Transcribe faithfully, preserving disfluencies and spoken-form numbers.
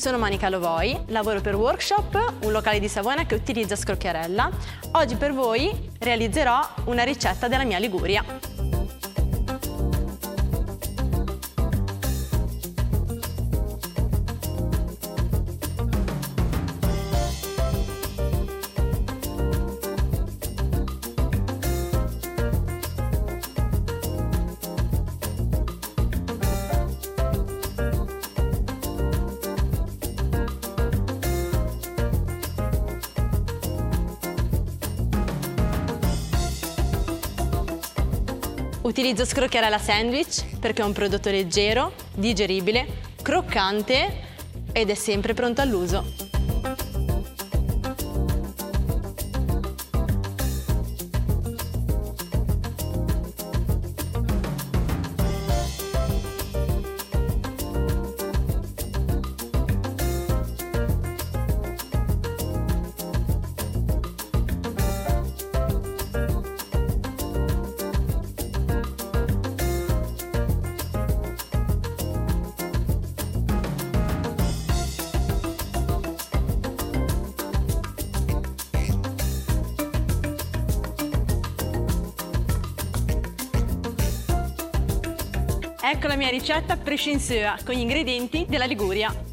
Sono Monica Lovoi, lavoro per Workshop, un locale di Savona che utilizza scrocchiarella. Oggi per voi realizzerò una ricetta della mia Liguria. Utilizzo scrocchiarella sandwich perché è un prodotto leggero, digeribile, croccante ed è sempre pronto all'uso. Ecco la mia ricetta prescinseua con gli ingredienti della Liguria.